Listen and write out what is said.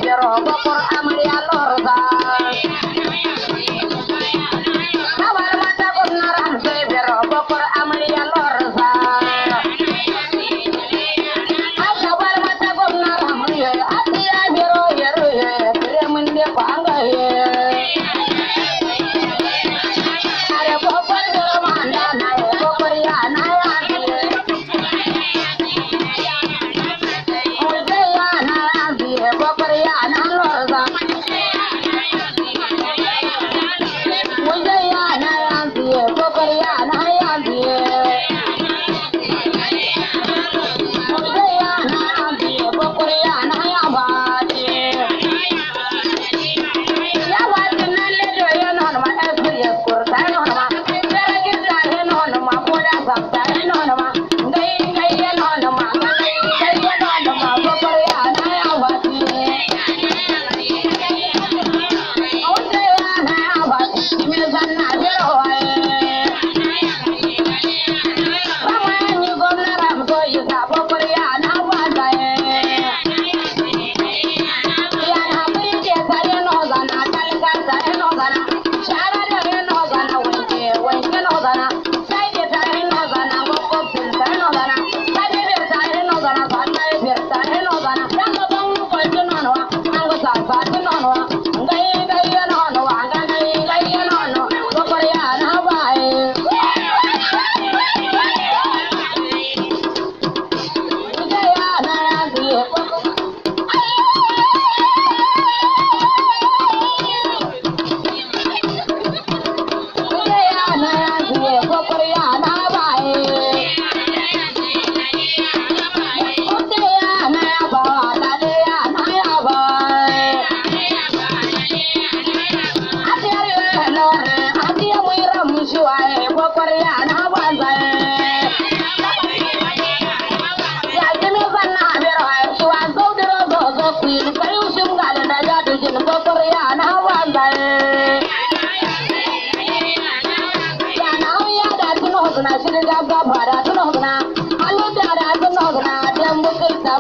biro bokor amarya lorza kabar mata gomna ramse biro bokor amarya lorza kabar mata gomna ramse atiya biro yero ye kire munde panga ye are bokor biro manda na ye bokor ya na ya Shirin gaba da tunan